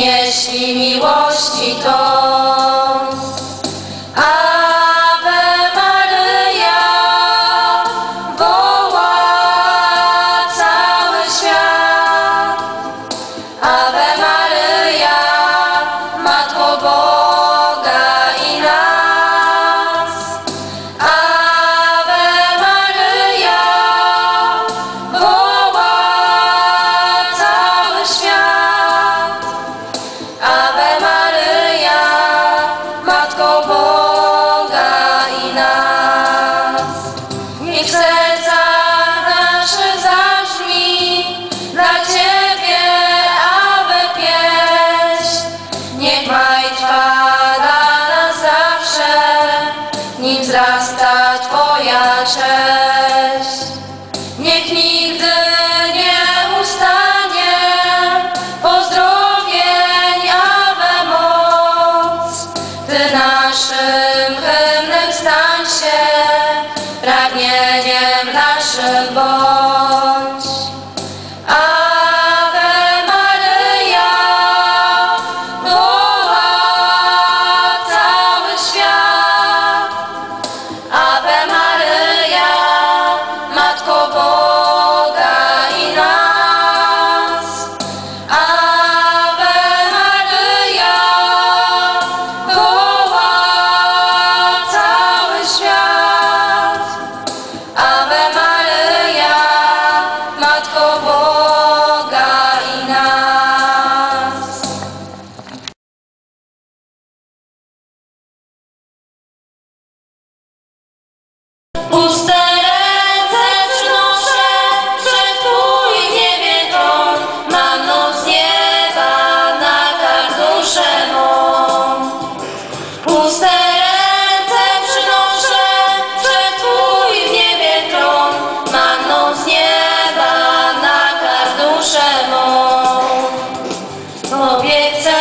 nieśli miłości ton. Ave Maryja, woła cały świat. Ave Maryja, Matko Boga i nas. Ave Maryja, woła cały świat. Ave Maryja, Matko Boga i nas. Niech w sercach naszych zabrzmi dla Ciebie, Ave, pieśń. Niech maj trwa dla nas zawsze, nim wzrasta Twoja cześć. Niech nigdy nie ustanie pozdrowień, Ave, moc. Ty naszym hymnem stań się, pragnieniem naszym bądź. Ave Maryja, woła cały świat. Ave Maryja, Matko Boga i nas. Ave Maryja, woła cały świat. Ave Maryja, Matko Boga i nas. Puste ręce przynoszę przed Twój w niebie tron. Manną z nieba nakarm duszę mą. Puste ręce przynoszę przed Twój w niebie tron. Manną z nieba nakarm duszę mą. Obiecaj